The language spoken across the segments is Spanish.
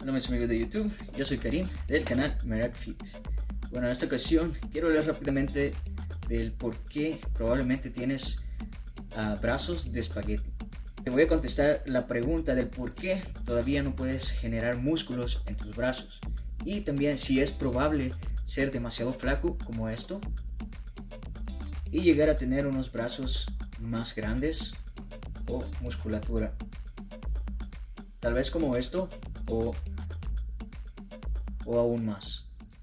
Hola mis amigos de YouTube, yo soy Karim del canal Merak Fit. Bueno, en esta ocasión quiero hablar rápidamente del por qué probablemente tienes brazos de espagueti. Te voy a contestar la pregunta del por qué todavía no puedes generar músculos en tus brazos y también si es probable ser demasiado flaco como esto y llegar a tener unos brazos más grandes o musculatura, tal vez como esto o aún más.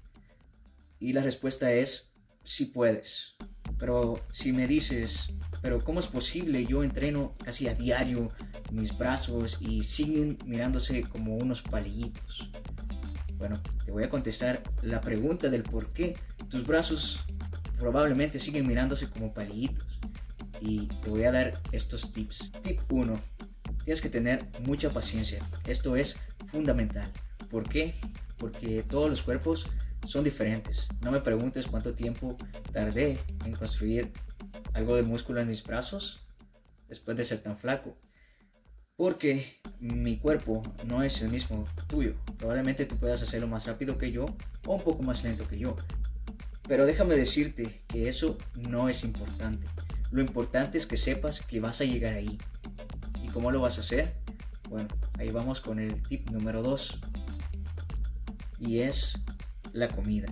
Y la respuesta es sí puedes. Pero si me dices, pero ¿cómo es posible? Yo entreno casi a diario mis brazos y siguen mirándose como unos palillitos. Bueno, te voy a contestar la pregunta del por qué tus brazos probablemente siguen mirándose como palillitos. Y te voy a dar estos tips. Tip 1. Tienes que tener mucha paciencia. Esto es fundamental. ¿Por qué? Porque todos los cuerpos son diferentes. No me preguntes cuánto tiempo tardé en construir algo de músculo en mis brazos después de ser tan flaco. Porque mi cuerpo no es el mismo tuyo. Probablemente tú puedas hacerlo más rápido que yo o un poco más lento que yo. Pero déjame decirte que eso no es importante. Lo importante es que sepas que vas a llegar ahí. ¿Y cómo lo vas a hacer? Bueno, ahí vamos con el tip número 2. Y es la comida.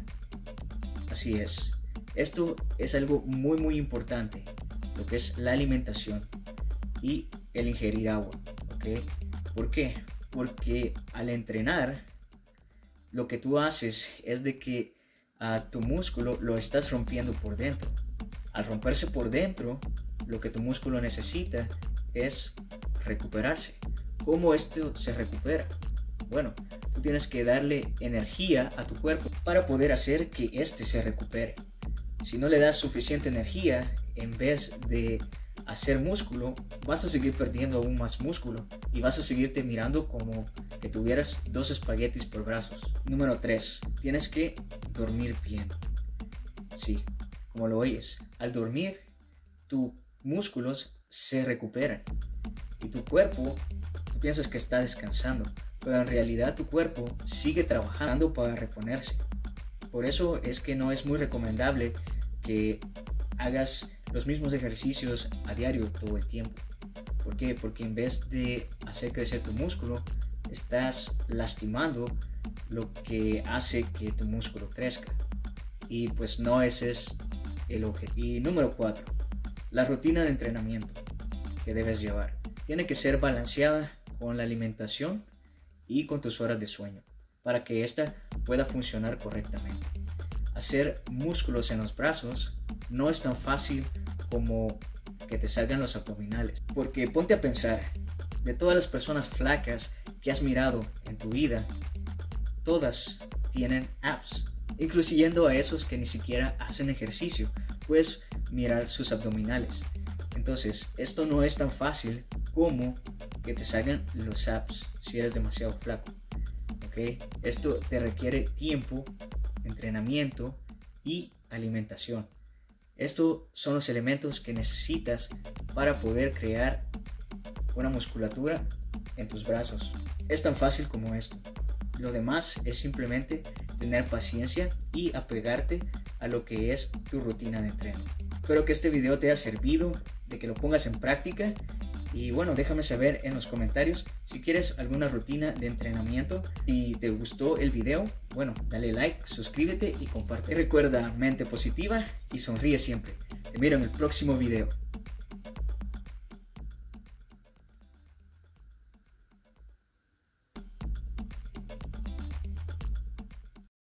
Así es. Esto es algo muy importante. Lo que es la alimentación y el ingerir agua. ¿Ok? ¿Por qué? Porque al entrenar, lo que tú haces es de que a tu músculo lo estás rompiendo por dentro. Al romperse por dentro, lo que tu músculo necesita es recuperarse. ¿Cómo esto se recupera? Bueno, tú tienes que darle energía a tu cuerpo para poder hacer que éste se recupere. Si no le das suficiente energía, en vez de hacer músculo, vas a seguir perdiendo aún más músculo y vas a seguirte mirando como que tuvieras 2 espaguetis por brazos. Número 3. Tienes que dormir bien. Sí, como lo oyes, al dormir, tus músculos se recuperan y tu cuerpo, tú piensas que está descansando, pero en realidad tu cuerpo sigue trabajando para reponerse. Por eso es que no es muy recomendable que hagas los mismos ejercicios a diario todo el tiempo. ¿Por qué? Porque en vez de hacer crecer tu músculo, estás lastimando lo que hace que tu músculo crezca. Y pues no ese es el objetivo. Y número 4, la rutina de entrenamiento que debes llevar. Tiene que ser balanceada con la alimentación y con tus horas de sueño para que ésta pueda funcionar correctamente. Hacer músculos en los brazos no es tan fácil como que te salgan los abdominales, porque ponte a pensar, de todas las personas flacas que has mirado en tu vida, todas tienen abs, incluyendo a esos que ni siquiera hacen ejercicio. Puedes mirar sus abdominales. Entonces, esto no es tan fácil como que te salgan los abs si eres demasiado flaco. ¿Ok? Esto te requiere tiempo, entrenamiento y alimentación. Estos son los elementos que necesitas para poder crear una musculatura en tus brazos. Es tan fácil como esto. Lo demás es simplemente tener paciencia y apegarte a lo que es tu rutina de entreno. Espero que este video te haya servido, de que lo pongas en práctica. Y bueno, déjame saber en los comentarios si quieres alguna rutina de entrenamiento. Si te gustó el video, bueno, dale like, suscríbete y comparte. Recuerda, mente positiva y sonríe siempre. Te miro en el próximo video.